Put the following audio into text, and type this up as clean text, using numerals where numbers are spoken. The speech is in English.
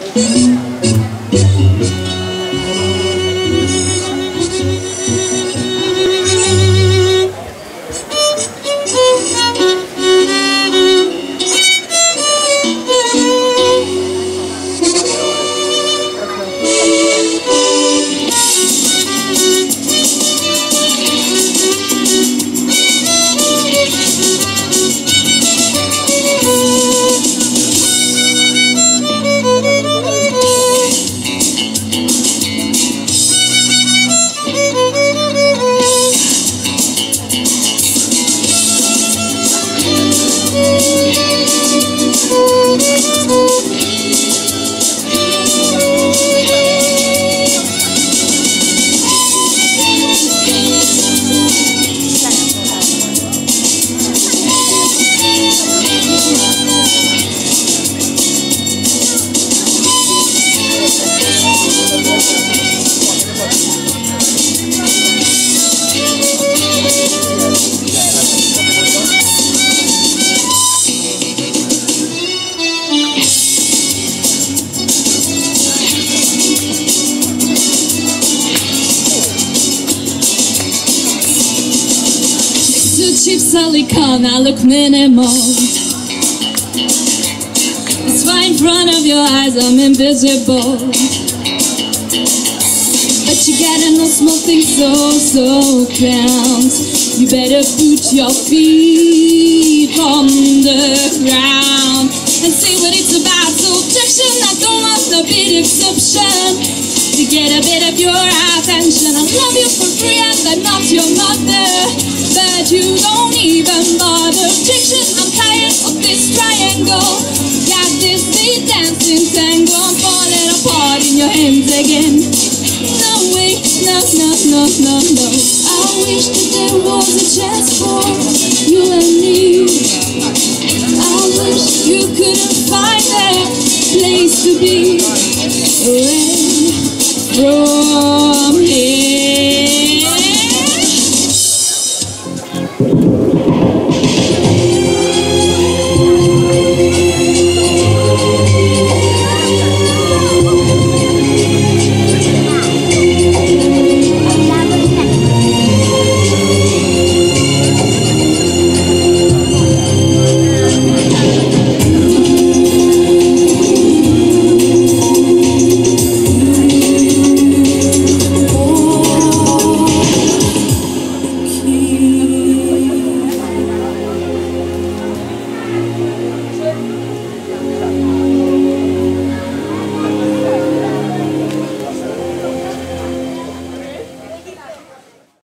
Cheap silicone, I look minimal. It's right in front of your eyes, I'm invisible. But you gotta know small things so counts. You better put your feet on the ground and see what it's about. So objection, I don't want to be the exception. To get a bit of your attention, I love you for free and I'm not your mother. But you don't even bother. Objection, I'm tired of this triangle. Got this beat dancing tango. I'm falling apart in your hands again. No way, no. I wish that there was a chance for you and me. I wish you couldn't find a place to be away from